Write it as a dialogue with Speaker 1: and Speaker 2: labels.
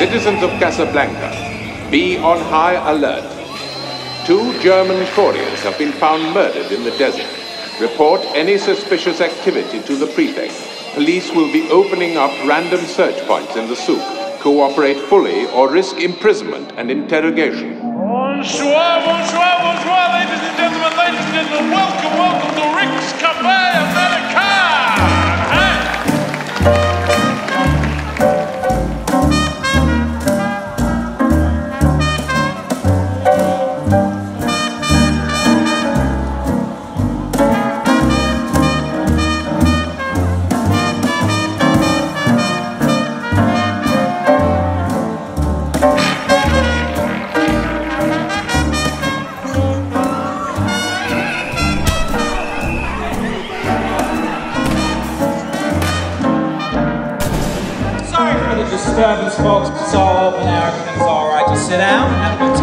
Speaker 1: Citizens of Casablanca, be on high alert. 2 German couriers have been found murdered in the desert. Report any suspicious activity to the prefect. Police will be opening up random search points in the souk. Cooperate fully or risk imprisonment and interrogation.
Speaker 2: Bonsoir, bonsoir, bonsoir, ladies and gentlemen, welcome, welcome to Rick's Cafe America!
Speaker 3: Disturbance, folks. It's all over now. Everything's all right. Just sit down and have a good